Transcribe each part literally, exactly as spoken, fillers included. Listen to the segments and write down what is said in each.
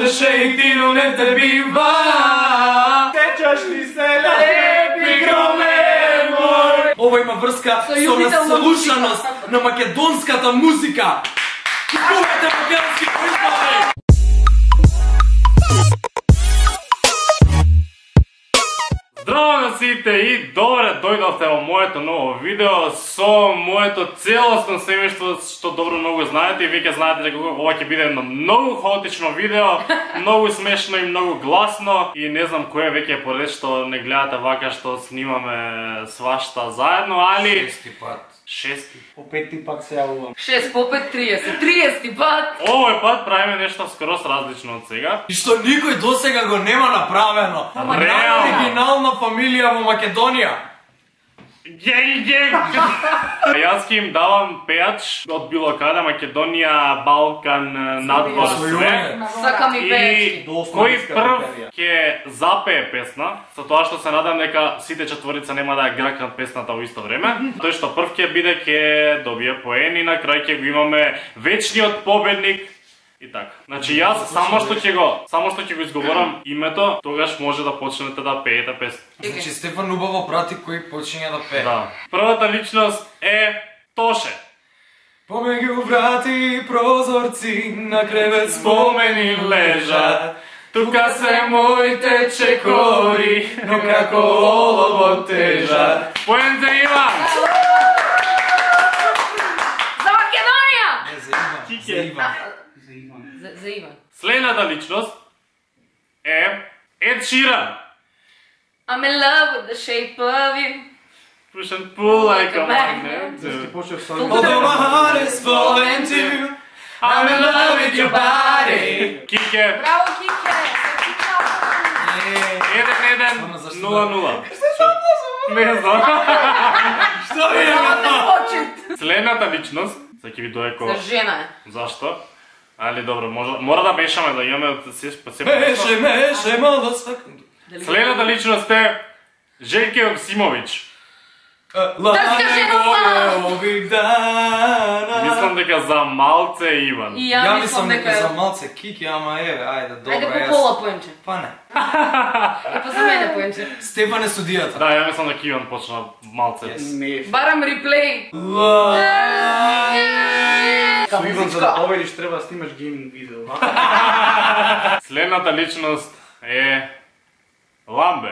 шејти, но не те бива. Сеќаш ли се лепи громе мој? Ова има врска со наслушаност на македонската музика. Купувате македонски производи! Здраво на сите и добре дојдовте во моето ново видео со моето целосно семејство, што добро многу знаете и веќе знаете дека ова ќе биде едно многу хаотично видео, многу смешно и многу гласно и не знам кој е веќе поред што не гледате вака што снимаме свашта заедно, али Шести пат. Шести. По петти пак се јавувам. шест по пет триесет, триесети пат. Овој пат правиме нешто скрос различно од сега. И што никој досега го нема направено. Реално. Оригинална фамилија во Македонија. Геј, геј! Јас ќе им давам пејач од било каде, Македонија, Балкан, надвор, све. Сакам и пејачки. И кој прв ќе запее песна, со тоа што се надам дека сите четворица нема да ја гракнат песната во исто време. Тој што прв ќе биде ќе добие поени, на крај ќе го имаме вечниот победник. И така. Значи јас само што ќе го, само што ќе го изговорам името, тогаш може да почнете да пеете песна. Значи Стефан убаво прати кој почиња да пее. Да. Првата личност е Тоше. Помеѓу врати и прозорци на кревет спомени лежат. Тука се моите чекори, но како олово тежат. Поен за Иван! За Македонија! Не, за Иван. Кике. За Иван. За Иван. За, за Иван. Следната личност е Ед Ширан. I'm in love with the shape of you. Push and pull like a magnet. Ќе почнеш со Although my heart is falling too, I'm in love with your body. Кике. Браво, Кике! Еден, еден, нула, нула. Не знам. Што ви е Браво, тоа? почет! Следната личност, сега ќе ви дое ко... За жена е. Зашто? Али добро, може, мора да мешаме, да имаме од се се. Меше, меше, мало секунду. Следната личност е Желке Оксимович. Лане го ових дана. Мислам дека за малце Иван. И Ја ја мислам мислам дека дека за е... малце Кики, ама еве, ајде, добро, Ајде по јас- пола поенче. Па не. И па за мене поенче. Стефан е судијата. Да, ја мислам дека Иван почна малце. Не. Барам реплей. Со Иван за да победиш треба да снимаш гейминг видео. Следната личност е Ламбе.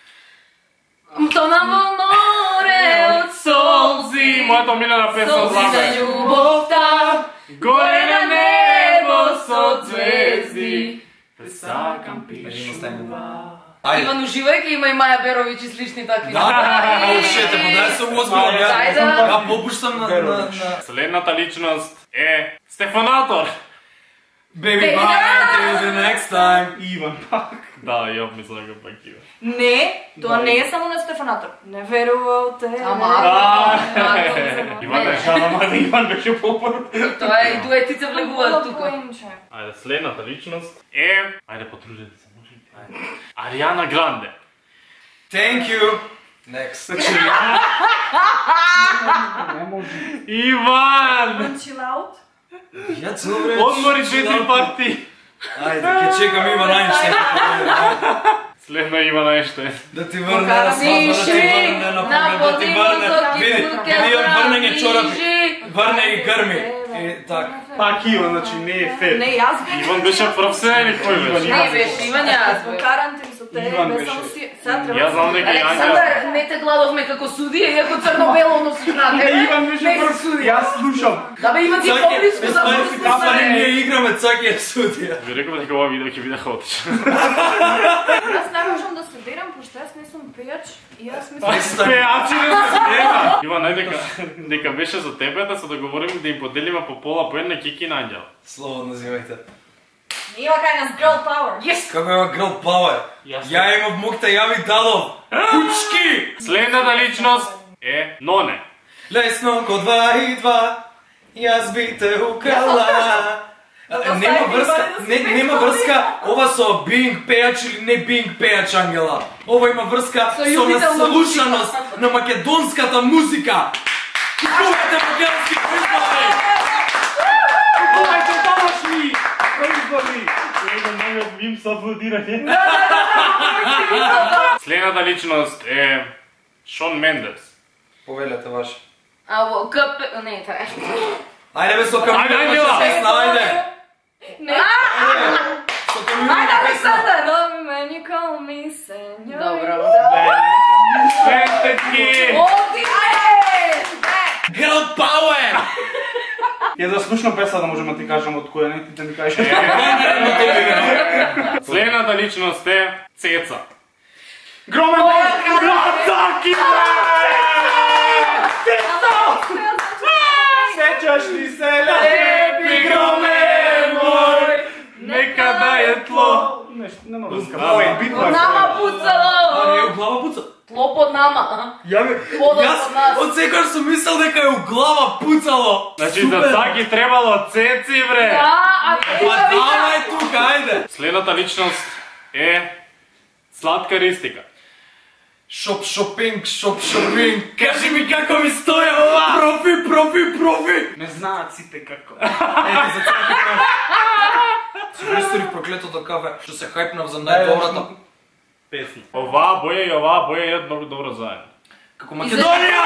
Тона во море од солзи. Мојата омилена песна од Солзи за Ламбе. љубовта. Горе на небо со звезди. Те сакам Ајде. Иван уживајќи, има и Маја Беровиќ и слични такви. Да, ау шете, па дај се возбилно. Дај Ја да. ја попуштам на на на Следната личност е Стефанатор. Baby Baby, bye till the next time. Иван пак. Да, ја мислам дека пак Иван. Не, тоа не е само на Стефанатор. Не верувал те. Ама, Иван е. Ама Иван беше попрв. Тоа е и дуетица влегуваат тука. Ајде, следната личност е... Ајде, потрудете се, може ли? Ајде. Ариана Гранде. Thank you. Next. Не може. Иван! Chill out. Ја цело време. Одмори четири парти. Ајде, ќе чекам Иван Ајнштейн. Следно Иван Ајнштейн. Да ти врне на свадба, да ти врне на поглед, да ти врне. Види, види ја врнење чорапи. Врне и грми. И така. Пак Иван, значи не е фер. Не, јас бев. Иван беше професионален и кој беше? Не беше, Иван јас Во бе. карантин со те, Иван не беше. само си. Сега треба. Јас знам дека Јанка... Александар, не те гладовме како судија, иако црно-бело носиш на тебе. Иван беше Не си прв. судија. Јас слушам. Да бе, Иван ти Цаке, поблиску за естари, близко естари, се. ние играме Цаке е судија. Ви реков дека ова видео ќе биде хаотично. Јас не можам да се берам, пошто јас не сум пејач и јас мислам. Пејачи не се нема. Иван, ајде дека дека беше за тебе да се договориме да им поделиме по пола по една Кики и на Анѓел. Слободно називајте. Има кај нас girl power. Yes! Како е girl power? Ја имав мукта, ја ви дадов. Кучки! Следната личност е Ноне. Лесно ко два и два, јас би те украла. Нема врска, не, нема врска ова со being пејач или не being пејач, Ангела. Ова има врска Со со љубителна наслушаност на македонската музика. Купувате македонски производи! Купувајте домашни производи. Мим с аплодирање. Следната личност е Шон Мендес. Повелете ваше. Аво, къп... Не, това е. Ајде бе, со Камила, Ајде, ајде, имаше ајде. песна, ајде. Не. Со Камила Ајде, има песна. Александър! Love me when you call me señor. Добро. Свестетки! Оди е! Girl power! Ја да слушнам песна да можам да ти кажам од која, не ти да ми кажеш. Следната личност е Цеца. Громен Цаки! Сеќаш ли се лепи громен мој? Нека да е тло. Нешто, нема врска. Мој бит Под nama А, pucalo! не, у глава пуца. Тло под nama. Ја бе, Подот Јас под нас. од секојаш сум мислел дека е у глава пуцало. Значи за Цаки требало Цеци, бре. Да, а ти Па да давај тука, ајде. Следната личност е Сладка Ристика. Шоп шопинг, шоп шопинг. Кажи ми како ми стоја ова. Профи, профи, профи. не знаат сите како. Ете за цаки кафе. Си ресторих проклетото кафе, што се хајпнав за најдобрата песна. Оваа боја и оваа боја идат многу добро заедно. Како Македонија!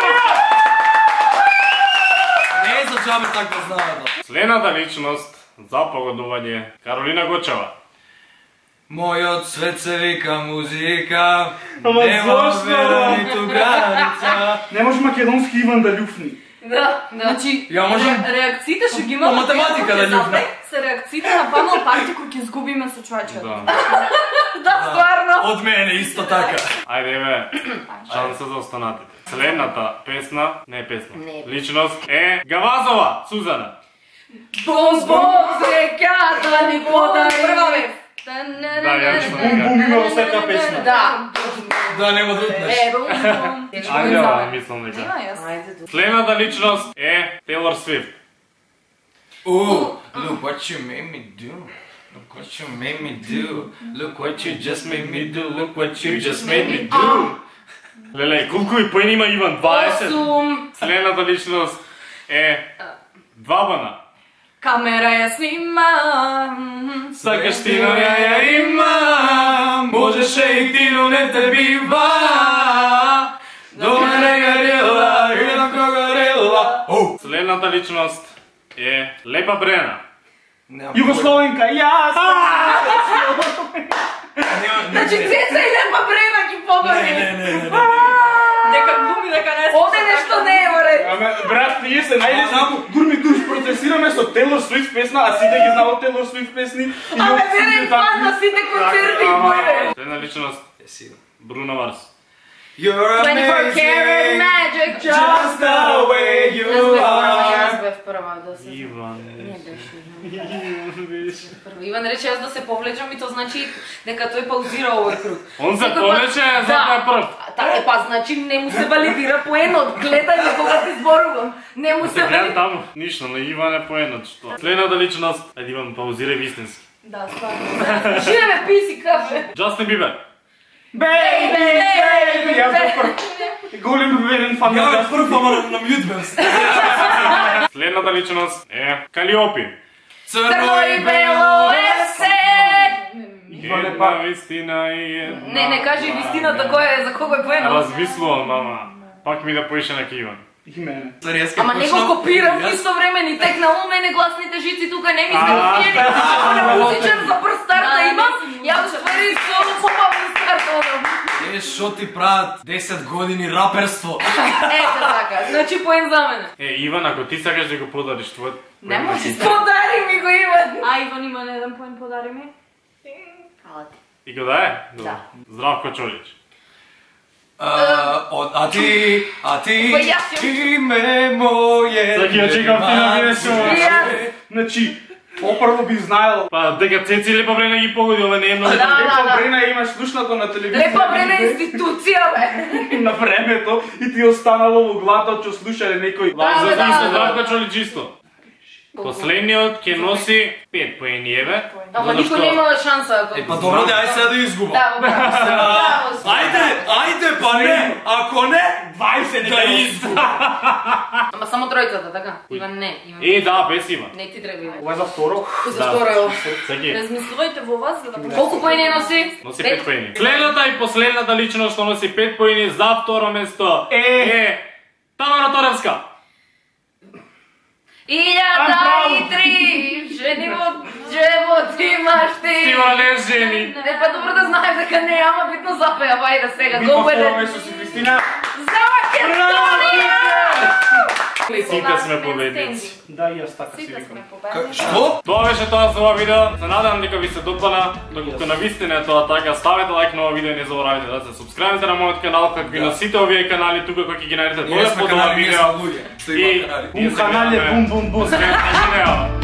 Не е за джабе таква знаната. Следната личност за погодување Каролина Гочева. Мојот свет се вика музика, Ама нема зошто? вера ниту граница. Не може македонски Иван да љуфни. Да, значи, Ја можам ре- реакциите што ги по имаме математика да љубна. се реакциите на панел парти кои ќе изгубиме со човечето. Да. Да, стварно. од мене исто така. Ајде бе, шанса за останатите. Следната песна, не песна, Не. личност е Гавазова, Сузана. Бом, бом, среќата ни подари. Прва бе. Да, ја што Бум бум има во сета песна. Да. Да, нема да утнеш. Е, бом, бом. Ајде, ова, мислам дека. Има јас. Ајде, да. Следната личност е Тейлор Свифт. Ooh, look what you made me do. Look what you made me do. Look what you just made me do. Look what you just made me do. Леле, колку и поени има Иван? дваесет. Осум. Следната личност е Двабана. Камера ја снима. Сакаш ти, но ја ја имам. Можеше и ти, но не те бива. До мене горела, идам ко горела. Оу. Следната личност е Лепа Брена. Немам Југословенка, јас! Нема- Значи, не, Цеца и Лепа Брена ги не, побари. не, не, не, не. Дека глуми, дека не се. Оде нешто не е во ред. Аме, брат, ние се најде само гурми душ процесираме со Тейлор Свифт песна, а сите ги знаат Тейлор Свифт песни. и Абе, јас верен сите фан такви. на сите концерти моје. Следна личност Е, сигурно. Бруно Марс. You're twenty-four karat amazing, magic just the way you Јас are. бев прва да се... Иван. Не беше Иван. Иван рече јас да се повлечам и то значи дека тој паузира овој круг. Он се Секој повлече, пат- затоа е прв. Така е, па значи не му се валидира поенот, гледање кога ти зборувам. Не му Да се се гледам валидира. таму. Ништо, на Иван е поенат, што. Следната личност, ајде Иван, паузирај вистински. Да, стварно. Живе писи кафе. Джастин Бибер. Бейби, бейби, јас бев прв. Голем верен фан на Ја бе Джастин. прв, ама на- на мјут бев. Следната личност е Калиопи. Црно и бело е се. Иван е Една пак. вистина и една... Не, не кажи вистината кој е, за кого е поенот. Размислувам, ама. Пак ми да поише на Иван. И мене. Ама не го копирам в исто време, ни текна у мене гласните жици тука, не ми сте А, успели. Ако музичар за прв старт да имам, ја ствари со хубаво старт одам. Е, шо ти прават десет години раперство? Ето така, значи поен за мене. Е, Иван, ако ти сакаш да го подариш твојот... Не може. Подари ми го Иван. А, Иван има на еден поен подари ми. Ала ти. И го да е? Добро. Да. Здравко Чолич. А, од- а ти, а ти, Па јас јам- ти ме моје. Саки, ја чекам ти да видиш ова. Ја. Значи, опрво би знаел. Па, дека Цеци и Лепа Брена ги погоди, ова не е многу. Да, да, Лепа да. Брена имаш слушнато на телевизија. Лепа Брена институција, бе. на времето и ти останало во главата што слушале некој. Да, За бе, да, исто, да. Здравко Чолич исто. Последниот ќе носи пет поени, еве. Ама никој нема шанса ако... Е, па добро да, ај сега да изгубам. Да, браво. Ајде, ајде, па не, ако не, дваесет да изгубам. Ама само тројката, така? Иван не, Иван. Е, да, без Иван. Не ти треба Иван. Ова е за второ. За второ е ова. Секи. Размислувајте во вас за да... Колку поени носи? Носи пет поени. Следната и последната личност што носи пет поени за второ место Е. е Тамара Торевска. Илјада и три жени во живот имаш ти. Сигурно не жени. Не, па добро да знаеш дека не, ама битно запеа, вајде сега, Битно go with второ it. место си Кристина. За Македонија! Сите сме победници. Да, и јас така си Сите викам. сме победни. Што? Тоа беше тоа за ова видео. Се надевам дека ви се допана. Доколку навистина е тоа така, ставете лайк на ова видео и не заборавајте да се субскрајбите на мојот канал, како и на сите овие канали тука кои ќе ги најдете доле Ние сме под ова канали, ние видео. сме луѓе. Што има канали. ние Бум канал е гледаме бум бум бум. Сретна видео.